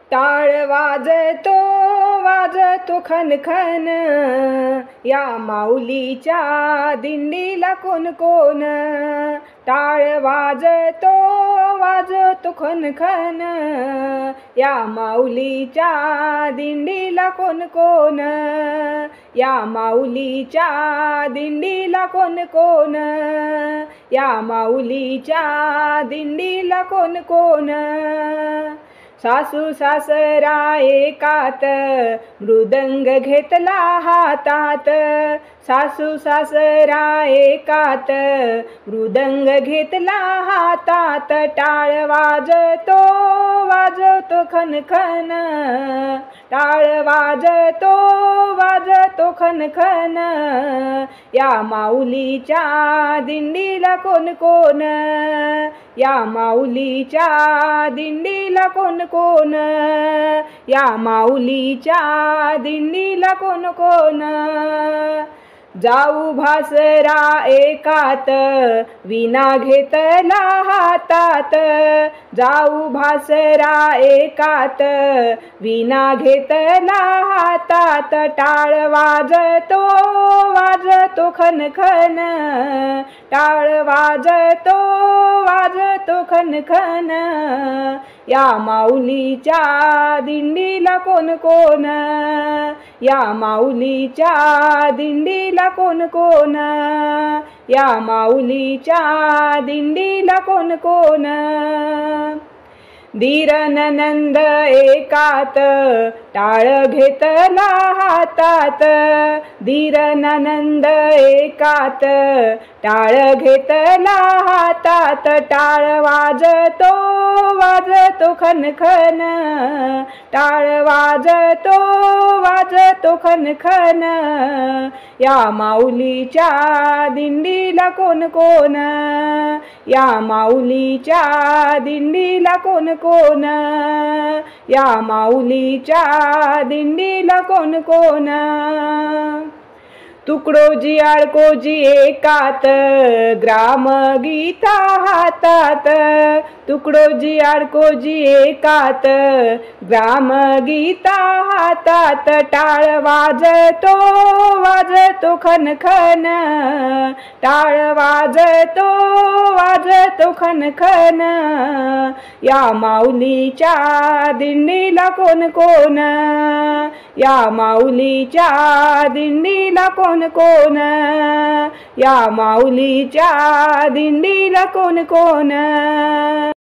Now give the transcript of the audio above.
टाळ वाजतो वाजतो खनखन, या माऊलीच्या दिंडीला कोण कोण. टाळ वाजतो वाजतो खनखन, या माऊलीच्या दिंडीला कोण कोण. या माऊलीच्या दिंडीला कोण कोण. या माऊलीच्या दिंडीला कोण कोण. सासू सासरा एकात, मृदंग घेतला हातात. सासू सासरा एकात, मृदंग घेतला हातात. टाळ वाजतो वाजतो खनखन, टाळ वाजतो वाजतो खनखन, या माऊलीच्या दिंडीला कोण कोण. या माऊलीच्या दिंडीला कोण कोण. या माऊलीच्या दिंडीला कोण कोण. जाऊ भासरा एकात, विना घेतला हातात. जाऊ भासरा एकात, विना घेतला हातात. टाळ वाजतो वाजतो खनखन, टाळ वाजतो वाजतो खनखन, या माऊलीच्या दिंडीला कोण कोण. या माऊलीच्या दिंडीला कोण कोण. या माऊलीच्या दिंडीला कोण कोण. धीर ननंद एकात, टाळ घेतला हातात. धीर ननंद एकात, टाळ घेतला हातात. टाळ वाजतो वाजतो खनखन, टाळ वाजतो वाजतो खनखन, या माऊलीच्या दिंडीला कोण कोण. या माऊलीच्या दिंडीला कोण कोण. या माऊलीच्या दिंडीला कोण कोण. तुकडोजी आडकोजी एकात, ग्राम गीता हातात. तुकडोजी आडकोजी एकात, ग्राम गीता हातात. टाळ वाजतो वाजतो खनखन, टाळ वाजतो वाजतो खनखन, या माऊलीच्या दिंडीला कोण कोण. या माऊलीच्या दिंडीला कोण कोण. या माऊलीच्या दिंडीला कोण कोण.